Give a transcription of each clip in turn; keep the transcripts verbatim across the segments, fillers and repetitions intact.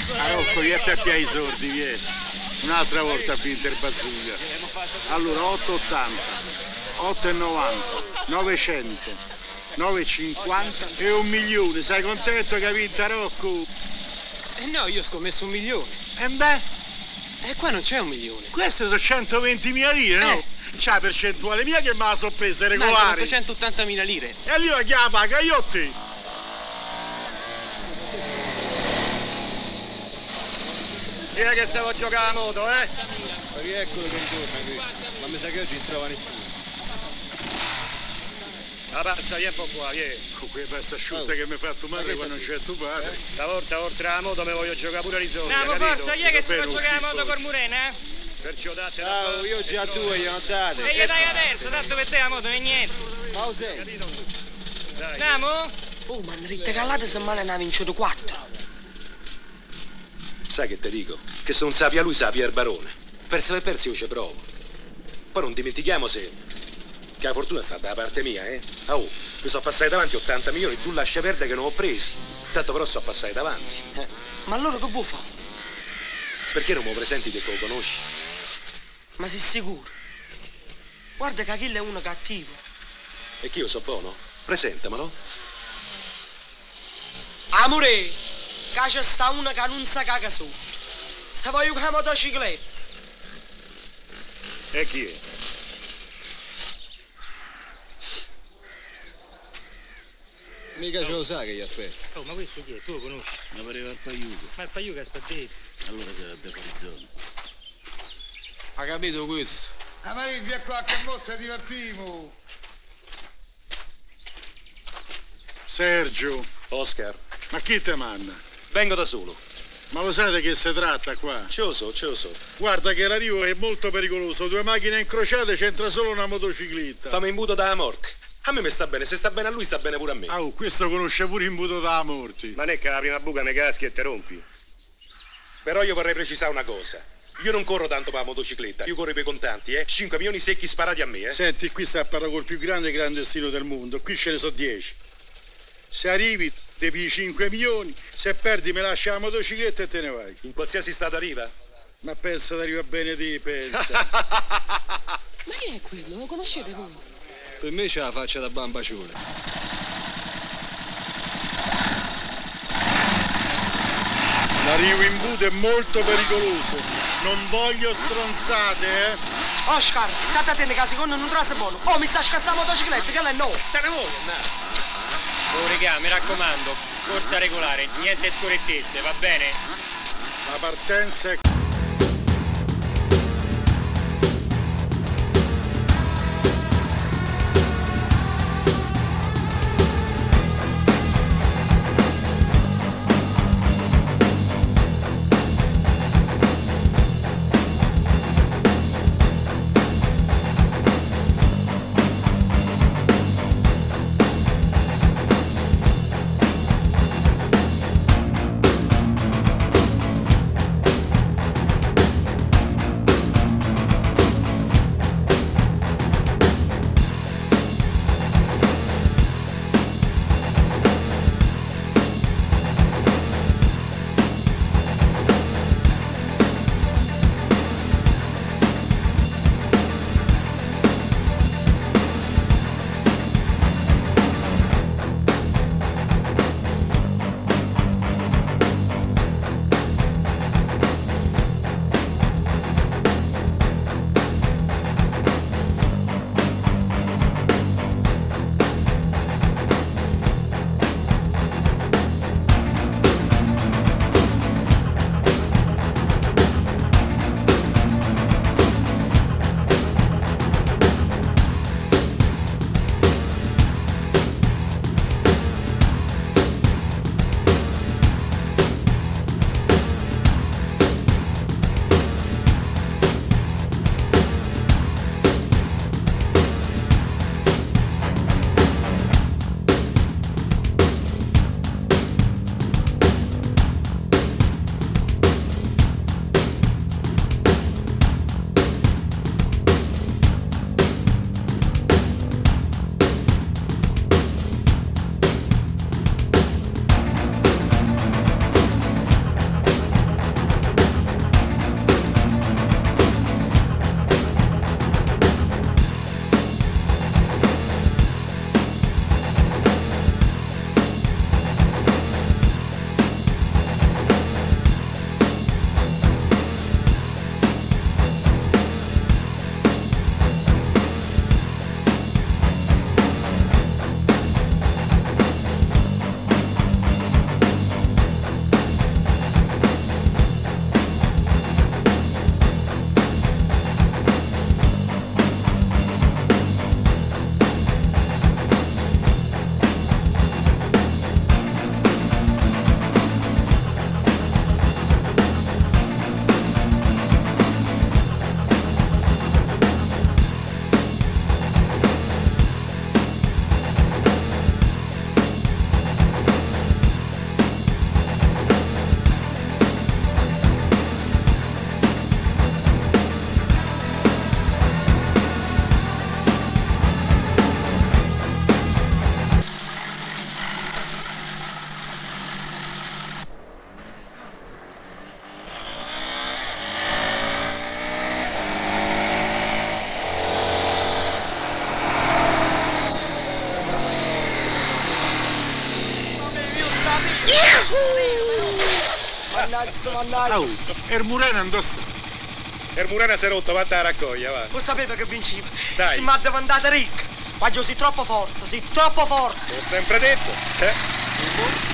Ah, Rocco, vieni a te ai sordi, vieni. Un'altra volta a vinto il bazooka. Allora, otto e ottanta, otto e novanta, novecento, nove e cinquanta e un milione. Sei contento che hai vinto, Rocco? Eh no, io ho scommesso un milione. E beh? E qua non c'è un milione. Queste sono centoventimila lire, no? Eh. C'è la percentuale mia che me la so presa Mancano regolare. ottocentottantamila lire. E allora chi la paga? Io o te? Chi è che stavo a giocare a moto, eh? Ma eccolo che ritorna questo. Ma mi sa che oggi non trova nessuno. La pasta, vieni un po' qua, vieni. Con quelle pasta asciutta oh. che mi hai fatto male quando non c'è tuo padre. Eh? Stavolta oltre alla moto mi voglio giocare pure a soldi, Andiamo, capito? forza, chi è che si può giocare a moto col Murena, eh? Perciò date la Ciao, io già due gliene ho date. E gli dai adesso, tanto per te la moto non è niente. Pause. Andiamo? Oh, ma Ritta Callata se male ne ha vinciuto quattro. Sai che ti dico? Che se non sapia lui sapia il barone. Persi per persi io ci provo. Poi non dimentichiamo se... che la fortuna sta dalla parte mia, eh? Ah, oh, mi sono passati davanti ottanta milioni, tu lascia perdere che non ho presi. Tanto però sono passati davanti. Eh. Ma allora che vuoi fare? Perché non mi presenti se tu lo conosci? Ma sei sicuro? Guarda che Achille è uno cattivo. E che io so buono? Presentamelo. Amore, che c'è sta una che non sa caga sotto. Se voglio con la motocicletta. E chi è? Mica ce lo sa che gli aspetta. Oh, ma questo chi è? Tu lo conosci? Mi pareva il Paiuco. Ma il Paiuca sta dentro. Allora sarà da Parizzone. Ha capito questo? Ah, ma via qua che mossa divertimo. Sergio, Oscar, ma chi te manna? vengo da solo. Ma lo sai di che si tratta qua? Ce lo so, ce lo so. Guarda che l'arrivo è molto pericoloso, due macchine incrociate, c'entra solo una motocicletta. Fammi imbuto dalla morte. A me mi sta bene, se sta bene a lui sta bene pure a me. Ah, oh, questo conosce pure imbuto dalla morte. Ma non è che la prima buca mi caschi e te rompi. Però io vorrei precisare una cosa. Io non corro tanto per la motocicletta, io corro per i contanti, eh. cinque milioni secchi sparati a me, eh. Senti, qui sta a parlare col più grande clandestino del mondo, qui ce ne so dieci. Se arrivi, ti pigli cinque milioni, se perdi me lasci la motocicletta e te ne vai. In qualsiasi stato arriva? Ma pensa che arriva bene te, pensa. Ma chi è quello? Lo conoscete voi? Per me c'ha la faccia da bambacione. L'arrivo in imbuto è molto pericoloso. Non voglio stronzate, eh. Oscar, state attenti che secondo non trovi buono. Oh, mi sta scassando la motocicletta, che lei no. Te ne vuoi andare? Oh, regà, mi raccomando, corsa regolare, niente scorrettezze, va bene? La partenza è... Mannaggia, mannaggia. Oh, e il Murena non sta. E il Murena si è rotto, vatti a raccoglia, va. Lo sapeva che vinceva. Dai. Si m'ha mandata ricca. Ma io sei troppo forte, sei troppo forte. L'ho sempre detto, eh?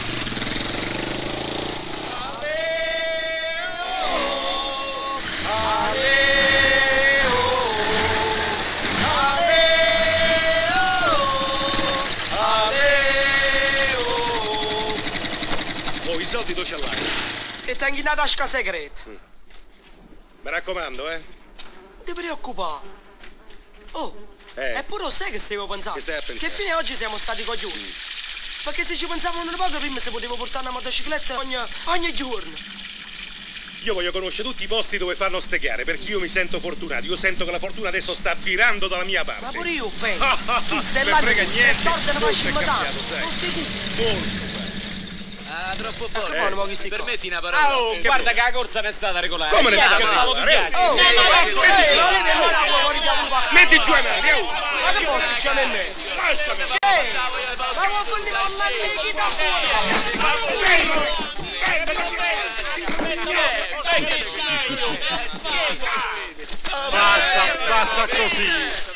Oh, i soldi dove ce l'hai? E tengo in una tasca segreta. Mm. Mi raccomando, eh? Non ti preoccupare. Oh, Eh. eppure lo sai che stavo pensando? Che stai a pensare? Che fine oggi siamo stati coglioni. Mm. Perché se ci pensavamo un poco prima si poteva portare una motocicletta ogni, ogni giorno. Io voglio conoscere tutti i posti dove fanno ste gare, perché io mi sento fortunato. Io sento che la fortuna adesso sta virando dalla mia parte. Ma pure io penso. Tu stai Non là, me frega tu niente. stai storta, Molto facci è matare. cambiato, sai. Non sei tu. Molto. Ah, troppo Ecco buono. buono, ma chi si Permetti una parola. Ah, oh, guarda che la corsa non è stata regolare. Come ne Via, sta che regolare? fallo pigliare. Oh, Metti giù, metti giù. ma lei mi vuole fuori da un po'. Metti giù le mani, oh. Ma che posso scendere in me? Lasciami. Ma vuoi farmi con la liquida fuori? Basta, basta così.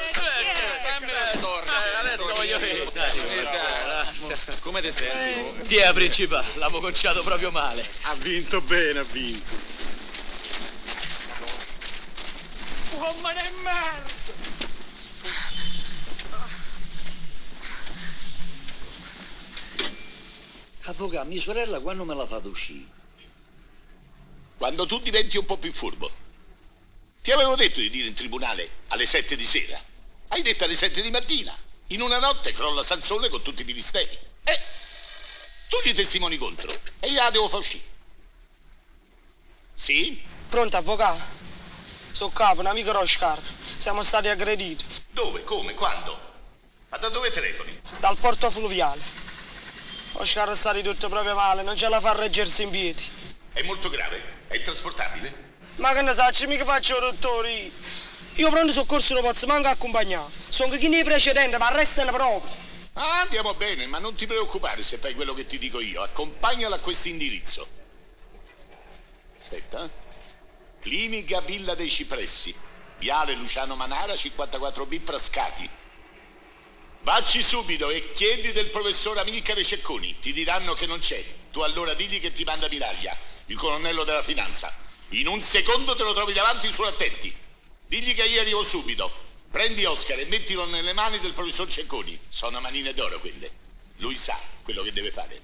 Adesso voglio vedere. Come ti senti? Ti è principale, l'abbiamo conciato proprio male. Ha vinto bene, ha vinto. Uomo di merda! Avvocato, mia sorella quando me la fate uscire? Quando tu diventi un po' più furbo. Ti avevo detto di dire in tribunale alle sette di sera. Hai detto alle sette di mattina. In una notte crolla Sansone con tutti i ministeri. Eh, tu gli testimoni contro e io la devo far uscire. Sì? Pronto, avvocato? Sono capo, un amico Roscar. Siamo stati aggrediti. Dove? Come? Quando? Ma da dove telefoni? Dal porto fluviale. Oscar sta ridotto proprio male, non ce la fa a reggersi in piedi. È molto grave? È trasportabile? Ma che ne sai, mica faccio dottori. Io pronto soccorso non posso manco accompagnare. Sono che chi nei precedenti, ma restano proprio. Ah, andiamo bene, ma non ti preoccupare se fai quello che ti dico io. Accompagnalo a questo indirizzo. Aspetta. Clinica Villa dei Cipressi. Viale Luciano Manara, cinquantaquattro B Frascati. Vacci subito e chiedi del professor Amilcare Cecconi. Ti diranno che non c'è. Tu allora digli che ti manda Miraglia, il colonnello della finanza. In un secondo te lo trovi davanti, su attenti. Digli che io arrivo subito. Prendi Oscar e mettilo nelle mani del professor Cecconi. Sono manine d'oro quelle. Lui sa quello che deve fare.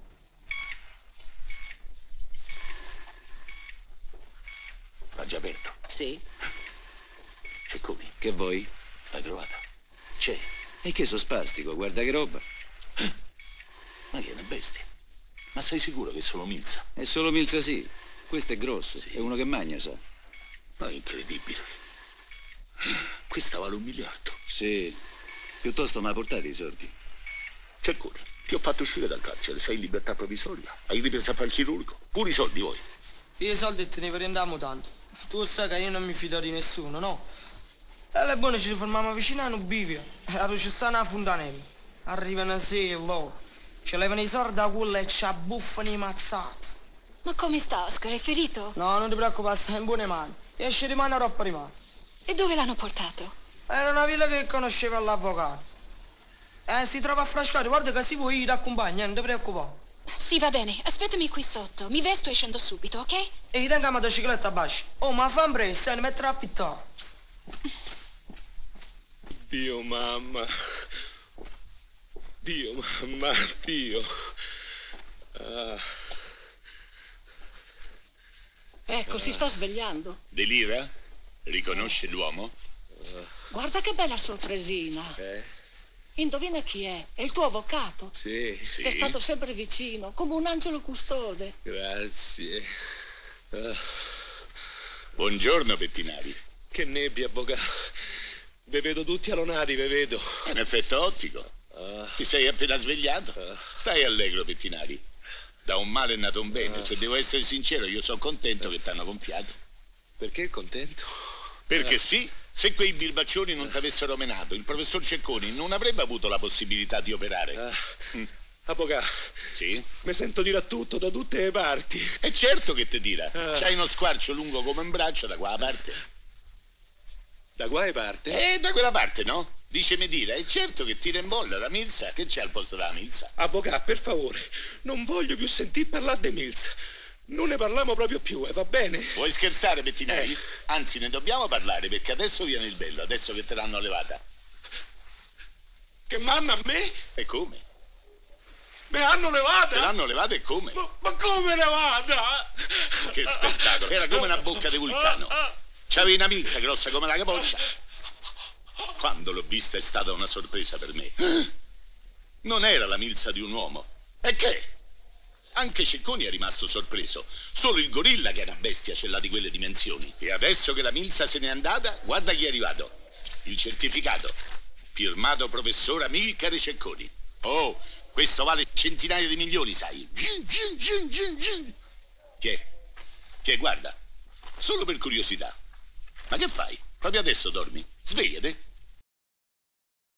L'ha già aperto? Sì. Cecconi, Che vuoi? l'hai trovata? C'è. E che so spastico, guarda che roba. Ma che è una bestia. Ma sei sicuro che è solo Milza? È solo Milza sì. Questo è grosso, Sì. è uno che magna, sa. Ma è incredibile. Questa vale un miliardo. Sì. Piuttosto mi ha portato i soldi. Cecconi, ti ho fatto uscire dal carcere, sei in libertà provvisoria. Hai ripreso a fare il chirurgo. Pure i soldi vuoi. Io i soldi te ne prendiamo tanto. Tu sai che io non mi fido di nessuno, no? E le buone ci fermiamo vicino a un bivio. E la luce sta a fontanella. Arrivano sì loro. Ci levano i soldi da culla e ci abbuffano i mazzate. Ma come sta, Oscar? È ferito? No, non ti preoccupare, sta in buone mani. Esce rimane roba rimane. E dove l'hanno portato? Era una villa che conosceva l'avvocato. Eh, si trova a Frascati, guarda che si vuoi ti accompagna, non ti preoccupare. Sì, va bene. Aspettami qui sotto. Mi vesto e scendo subito, ok? E gli tengo la motocicletta a basso. Oh, ma fa un presto, ne metterà a pittare. Dio mamma. Dio mamma, Dio. Ah. Ecco, si sta svegliando. Delira? Riconosce l'uomo? Guarda che bella sorpresina. Eh? Indovina chi è? È il tuo avvocato. Sì, sì. Ti è stato sempre vicino, come un angelo custode. Grazie. Ah. Buongiorno, Pettinari. Che nebbia, avvocato. Ve vedo tutti alonati, ve vedo. È un effetto ottico. Ah. Ti sei appena svegliato? Ah. Stai allegro, Pettinari. Da un male è nato un bene. Ah. Se devo essere sincero, io sono contento che ti hanno gonfiato. Perché contento? Perché Ah. sì, se quei birbaccioni non ti avessero menato, il professor Cecconi non avrebbe avuto la possibilità di operare. Ah. Mm. Avvocato. Sì? Mi sento dire a tutto da tutte le parti. E certo che ti dirà. Ah. C'hai uno squarcio lungo come un braccio da qua a parte. Da qua parte? Eh, da quella parte, no? Dicemi dire, è certo che tira in bolla la Milza. Che c'è al posto della Milza? Avvocato, per favore, non voglio più sentir parlare di Milza. Non ne parliamo proprio più, eh, va bene? Vuoi scherzare, Bettinelli? Eh. Anzi, ne dobbiamo parlare, perché adesso viene il bello, adesso che te l'hanno levata. Che m'hanno a me? E come? Me l'hanno levata? Te l'hanno levata e come? Ma, ma come levata? Che spettacolo, era come una bocca di vulcano. C'avevi una Milza grossa come la capoccia. Quando l'ho vista è stata una sorpresa per me. Non era la Milza di un uomo. E che? Anche Cecconi è rimasto sorpreso. Solo il gorilla, che è una bestia, ce l'ha di quelle dimensioni. E adesso che la Milza se n'è andata, guarda chi è arrivato. Il certificato. Firmato professor Amilcare Cecconi. Oh, questo vale centinaia di milioni, sai. Chi è? Chi è? Guarda. Solo per curiosità. Ma che fai? Proprio adesso dormi? Svegliate.